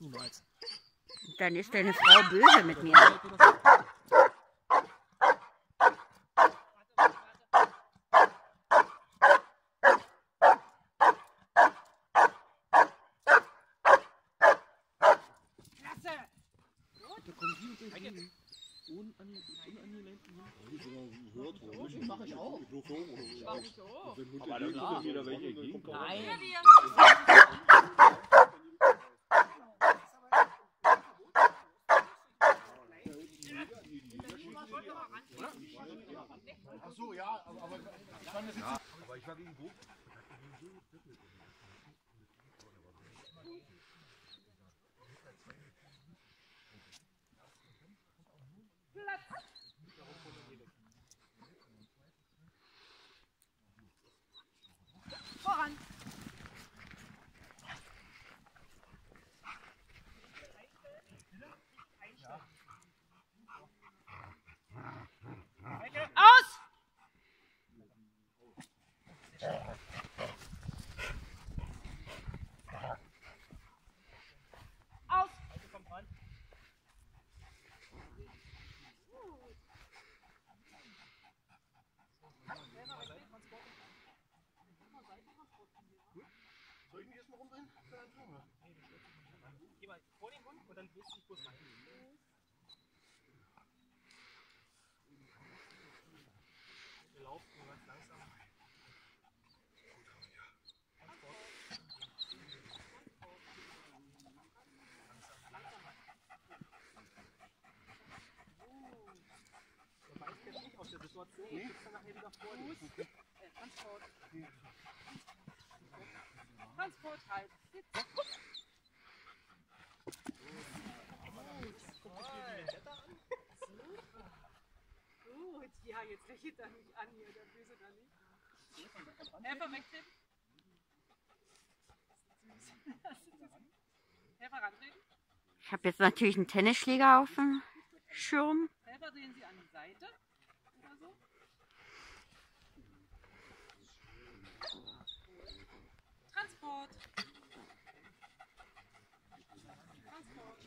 niemals. Dann ist deine Frau böse mit mir. Da kommen die und entgegen. Das mache ich auch. Aber dann klar. Wieder welche gehen. Nein. Ach so, ja, aber ich fand das jetzt. Ja, aber ich war gegen Buch. Voran! Aus! Aus! Soll ich mich erstmal rumdrehen? Geh mal vor den Hund und dann wirst du kurz rein. Wir laufen nur ganz langsam. Du weißt jetzt nicht aus der Situation, du bist dann nachher wieder vor dir. Transport. Transport halt. Sitz. Gut, ja, jetzt lächelt er mich an hier, der Böse da nicht. Helfer wegtreten. Helfer rantreten. Ich habe jetzt natürlich einen Tennisschläger auf dem Schirm. Helfer drehen Sie an die Seite oder so. Transport. Transport.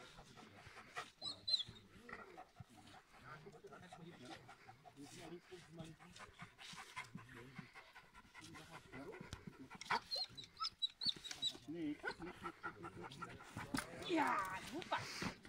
Ja, super.